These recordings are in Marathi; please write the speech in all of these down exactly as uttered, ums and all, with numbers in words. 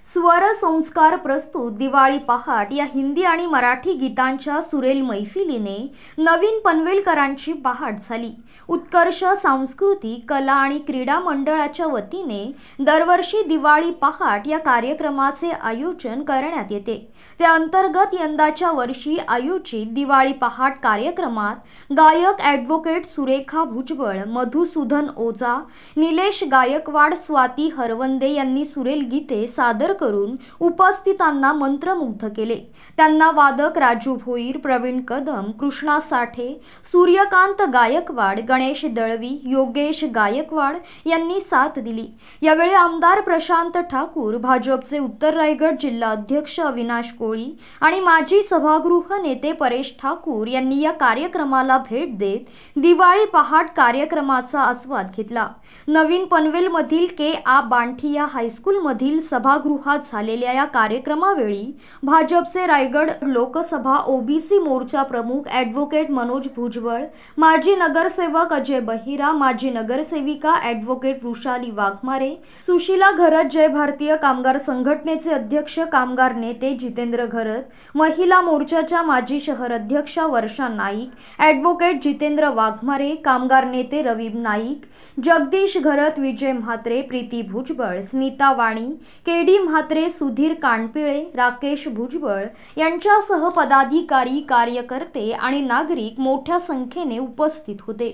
स्वर संस्कार प्रस्तुत दिवाळी पहाट या हिंदी आणि मराठी गीतांच्या सुरेल मैफिलीने नवीन पनवेलकरांची पहाट झाली। उत्कर्ष सांस्कृतिक कला आणि क्रीडा मंडळाच्या वतीने दरवर्षी दिवाळी पहाट या कार्यक्रमाचे आयोजन करण्यात येते। त्या अंतर्गत यंदाच्या वर्षी आयोजित दिवाळी पहाट कार्यक्रमात गायक ॲडव्होकेट सुरेखा भुजबळ, मधुसूदन ओझा, निलेश गायकवाड, स्वाती हरवंदे यांनी सुरेल गीते सादर करून उपस्थितांना मंत्रमुग्ध केले। त्यांना वादक राजू भोईर, प्रवीण कदम, कृष्णा साठे, सूर्यकांत गायकवाड, गणेश दळवी, योगेश गायकवाड यांनी साथ दिली। यावेळी आमदार प्रशांत ठाकूर, भाजपचे उत्तर रायगड जिल्हा अध्यक्ष अविनाश कोळी आणि माजी सभागृह नेते परेश ठाकूर यांनी या कार्यक्रमाला भेट देत दिवाळी पहाट कार्यक्रमाचा आस्वाद घेतला। नवीन पनवेलमधील के आ बांठिया हायस्कूल मधील सभागृहात झालेल्या या कार्यक्रमावेळी भाजपचे रायगड लोकसभा ओबीसी मोर्चा प्रमुख ॲडव्होकेट मनोज भुजबळ, माजी नगरसेवक अजय बहिरा, माजी नगरसेविका ॲडव्होकेट वृषाली वाघमारे, सुशीला घरत, जय भारतीय कामगार संघटनेचे अध्यक्ष कामगार नेते जितेंद्र घरत, महिला मोर्चाच्या माजी शहर अध्यक्षा वर्षा नाईक, ॲडव्होकेट जितेंद्र वाघमारे, कामगार नेते रवी नाईक, जगदीश घरत, विजय म्हात्रे, प्रीती भुजबळ, स्मिता वाणी, केडी म्हात्रे, सुधीर कानपिळे, राकेश भुजबळ यांच्यासह पदाधिकारी, कार्यकर्ते आणि नागरिक मोठ्या संख्येने उपस्थित होते।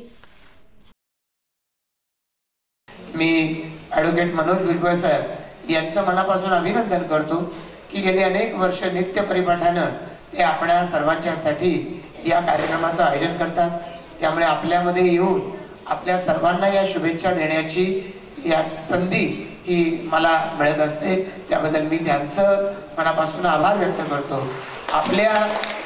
मी ॲडव्होकेट मनोज भुजबळ साहेब यांचं मनापासून अभिनंदन करतो की गेली अनेक वर्ष नित्य परिपाठानं ते आपल्या सर्वांच्यासाठी या कार्यक्रमाचं आयोजन करतात। त्यामुळे आपल्यामध्ये येऊन आपल्या सर्वांना या शुभेच्छा देण्याची या संधी ही मला मिळत असते। त्याबद्दल मी त्यांचं मनापासून आभार व्यक्त करतो। आपल्या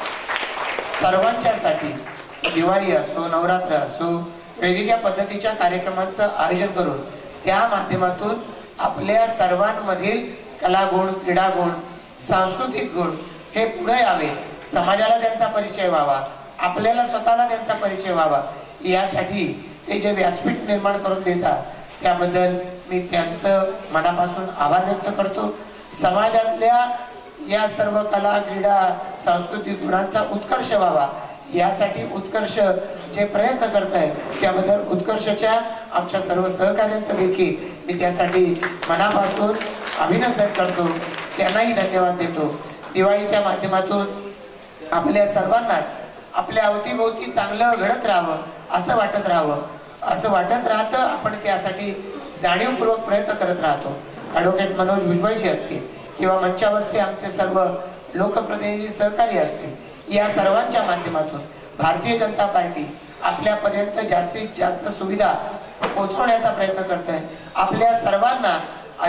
सर्वांच्यासाठी दिवाळी असो, नवरात्र असो, वेगवेगळ्या पद्धतीच्या कार्यक्रमांचं आयोजन करून त्या माध्यमातून आपल्या सर्वांमधील कलागुण, क्रीडागुण, सांस्कृतिक गुण हे पुढे यावे, समाजाला त्यांचा परिचय व्हावा, आपल्याला स्वतःला त्यांचा परिचय व्हावा, यासाठी ते जे व्यासपीठ निर्माण करून देतात त्याबद्दल मी त्यांचं मनापासून आभार व्यक्त करतो। समाजातल्या या सर्व कला, क्रीडा, सांस्कृतिक गुणांचा उत्कर्ष व्हावा यासाठी उत्कर्ष जे प्रयत्न करत आहे त्याबद्दल उत्कर्षच्या आमच्या सर्व सहकार्यांचं देखील मी त्यासाठी मनापासून अभिनंदन करतो, त्यांनाही धन्यवाद देतो। दिवाळीच्या माध्यमातून आपल्या सर्वांनाच आपल्या अवतीभोवती चांगलं घडत राहावं, असं वाटत राहावं, असं वाटत राहतं आपण त्यासाठी जाणीवपूर्वक प्रयत्न करत राहतो। ॲडव्होकेट मनोज भुजबळजी असतील किंवा मंचावरचे आमचे सर्व लोकप्रतिनिधी सहकारी असतील, या सर्वांच्या माध्यमातून भारतीय जनता पार्टी आपल्यापर्यंत जास्तीत जास्त सुविधा पोहोचवण्याचा प्रयत्न करत आहे। आपल्या सर्वांना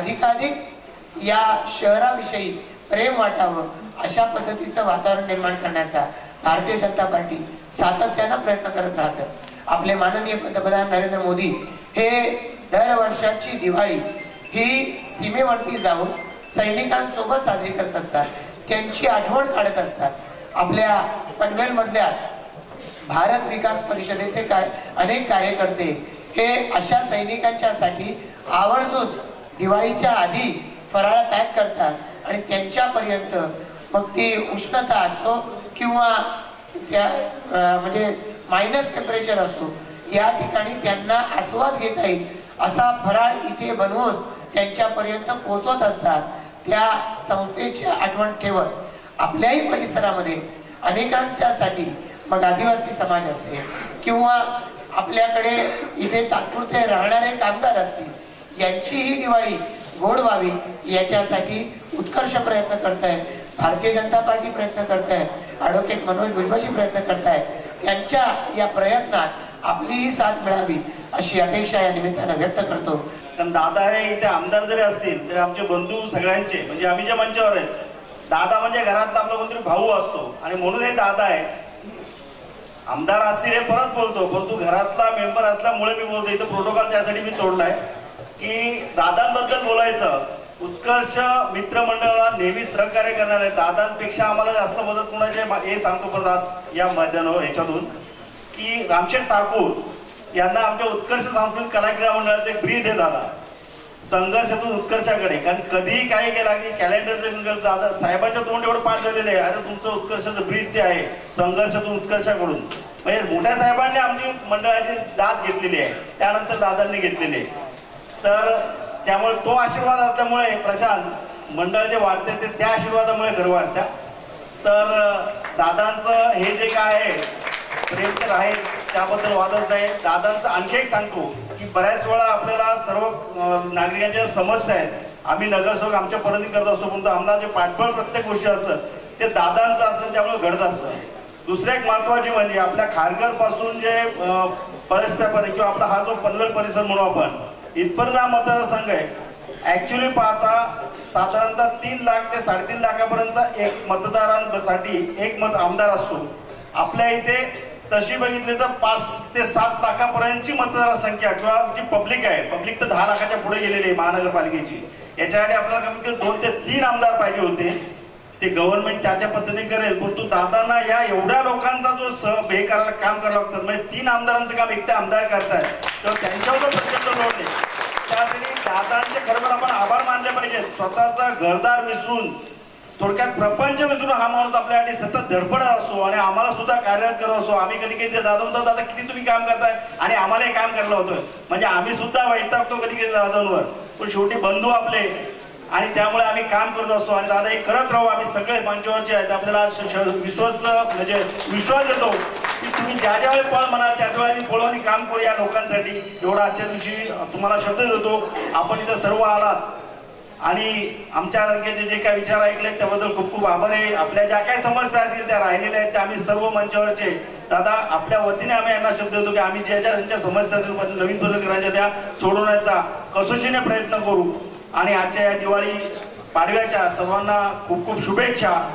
अधिकाधिक या शहराविषयी प्रेम वाटावं अशा पद्धतीचं वातावरण निर्माण करण्याचा भारतीय जनता पार्टी सातत्यानं प्रयत्न करत राहते। आपले माननीय पंतप्रधान नरेंद्र मोदी हे दर वर्षाची दिवाळी ही सीमेवरती जाऊन सैनिकांसोबत साजरी करत असतात, त्यांची आठवण काढत असतात। आपल्या पनवेल मधल्याच भारत विकास परिषदेचे काय अनेक कार्यकर्ते हे अशा सैनिकांच्यासाठी आवर्जून दिवाळीच्या आधी फराळ पॅक करतात आणि त्यांच्यापर्यंत मग ती उष्णता असो किंवा त्या म्हणजे मायनस टेम्परेचर असो, या ठिकाणी त्यांना आस्वाद घेता येईल असा फराळ इथे बनवून त्यांच्यापर्यंत पोहोचवत असतात। त्या संस्थेची आठवण ठेवत आपल्याही परिसरामध्ये अनेकांच्यासाठी, मग आदिवासी समाज असेल किंवा आपल्याकडे इथे तात्पुरते राहणारे कामगार असतील, यांची ही दिवाळी गोड व्हावी याच्यासाठी उत्कर्ष प्रयत्न करत आहे। भारतीय जनता पार्टी प्रयत्न करत आहे, ॲडव्होकेट मनोज भुजबळजी प्रयत्न करत आहे। त्यांच्या या प्रयत्नात आपलीही साथ मिळावी अशी अपेक्षा या निमित्तानं व्यक्त करतो। कारण दादा हे इथे आमदार जरी असतील तरी आमचे बंधू सगळ्यांचे, म्हणजे आम्ही ज्या मंचावर आहेत, दादा म्हणजे घरातला आपला कोणतरी भाऊ असतो आणि म्हणून हे दादा आहे। आमदार असतील हे परत बोलतो, परंतु घरातला मेंबर असल्यामुळे मी बोलतो। इथं प्रोटोकॉल त्यासाठी मी तोडलाय की दादांबद्दल बोलायचं। उत्कर्ष मित्रमंडळाला नेहमी सहकार्य करणार आहे। दादांपेक्षा आम्हाला जास्त मदत कोणाची हे सांगतो परत आज या माध्यमातून ह्याच्यातून की रामशेठ ठाकूर यांना आमच्या उत्कर्ष सांस्कृतिक कला क्रीडा मंडळाचे ब्रीद आहे दादा। संघर्षातून उत्कर्षाकडे. कारण कधीही काही केला की कॅलेंडरचं दादा साहेबांच्या तोंड एवढं पाठ झालेलं आहे, अरे तुमचं उत्कर्षाचं ब्रीद ते आहे संघर्षातून उत्कर्षाकडून. म्हणजे मोठ्या साहेबांनी आमची मंडळाची दाद घेतलेली आहे, त्यानंतर दादांनी घेतलेली आहे. तर त्यामुळे तो आशीर्वाद असल्यामुळे प्रशांत मंडळ जे वाढते ते त्या आशीर्वादामुळे घर वाढत्या. तर दादांचं हे जे काय आहे प्रेम तर आहे, त्याबद्दल वादच नाही. दादांचं आणखी एक सांगतो की बऱ्याच वेळा आपल्याला सर्व नागरिकांच्या समस्या आहेत, आम्ही नगरसेवक आमच्या पद्धतीने करत असतो, पण आमदारचे पाठबळ प्रत्येक गोष्टी असतं ते दादांचं असतं, त्यामुळे घडत असतं. दुसरं एक महत्वाची म्हणजे आपल्या खारघर पासून जे पळस पेपर आहे किंवा आपला हा जो पनवेल परिसर म्हणू आपण, इथपर्यंत हा मतदारसंघ आहे. ऍक्च्युली पाहता साधारणतः तीन लाख ते साडेतीन लाखापर्यंतचा एक मतदारांसाठी एक मत आमदार असतो. आपल्या इथे तशी बघितली तर पाच ते सात लाखापर्यंतची मतदार संख्या किंवा जी पब्लिक आहे, पब्लिक तर दहा लाखाच्या पुढे गेलेली आहे महानगरपालिकेची. याच्यासाठी आपल्याला कमीत कमी दोन ते तीन आमदार पाहिजे होते. ते गव्हर्नमेंट त्याच्या पद्धतीने करेल, परंतु दादांना या एवढ्या लोकांचा जो सह हे करायला काम करावं लागतं, म्हणजे तीन आमदारांचं काम एकटे आमदार करतायत, तेव्हा त्यांच्यावर जो प्रचंड लोड आहे. त्यासाठी दादांचे खरोखर आपण आभार मानले पाहिजेत. स्वतःचा घरदार विसरून, थोडक्यात प्रपंच विसरून हा माणूस आपल्यासाठी सतत धडपडत असो आणि आम्हाला सुद्धा कार्यरत करत असो. आम्ही कधी कधी दादा म्हणतो, दादा किती तुम्ही काम करताय, आणि आम्हाला हे काम करायला होतोय, म्हणजे आम्ही सुद्धा वैतागतो कधी कधी दादांवर, पण शेवटी बंधू आपले आणि त्यामुळे आम्ही काम करत असतो. आणि दादा हे करत राहू, आम्ही सगळे मंचावरचे आहेत, आपल्याला विश्वास म्हणजे विश्वास देतो की तुम्ही ज्या ज्या वेळी पळ म्हणाल त्या वेळी आम्ही पळवणी काम करू या लोकांसाठी. एवढा आजच्या दिवशी तुम्हाला शब्द देतो. आपण इथं सर्व आलात आणि आमच्या सारख्याचे जे काही विचार ऐकले त्याबद्दल खूप खूप आभार आहे. आपल्या ज्या काही समस्या असतील त्या राहिलेल्या आहेत त्या आम्ही सर्व मंचावरचे दादा आपल्या वतीने आम्ही यांना शब्द देतो की आम्ही ज्या ज्या समस्या असतील नवीन पद्धतीने त्या सोडवण्याचा कसोशीने प्रयत्न करू. आणि आजच्या या दिवाळी पाडव्याच्या सर्वांना खूप खूप शुभेच्छा.